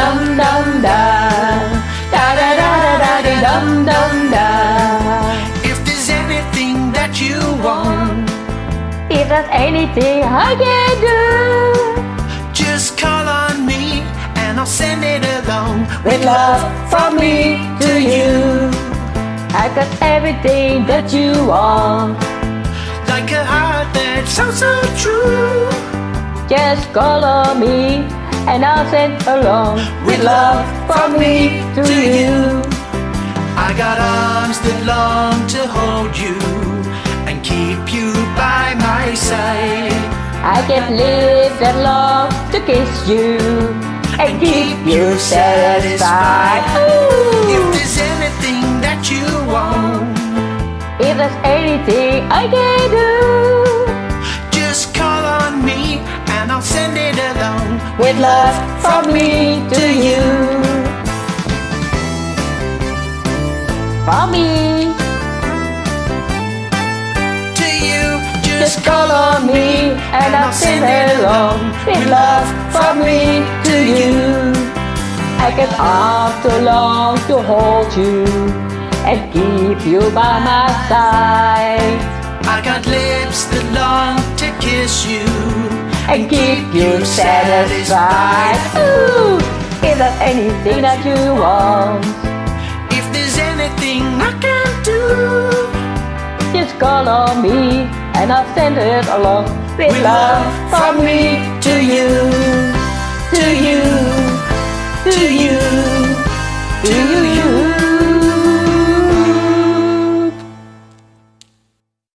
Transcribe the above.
dum dum da, da da da da da da dum dum da. If there's anything that you want, if there's anything I can do, just call on me and I'll send it along with love from me to you. I got everything that you want, like a heart that sounds so true. just call on me and I'll send along with love from me to you. I got arms that long to hold you and keep you by my side. I get lips that long to kiss you and keep you satisfied. Ooh. If there's anything that you want, if there's anything I can do, just call on me and I'll send it along with love from me to you. From me to you. just call on me and I'll send it along with love from me to you. I get arms too long to hold you and keep you by my side, I got lips that long to kiss you and keep you satisfied. Ooh, if there's anything that you want, If there's anything I can do, just call on me and I'll send it along with love from me to you, to you, to you, to you.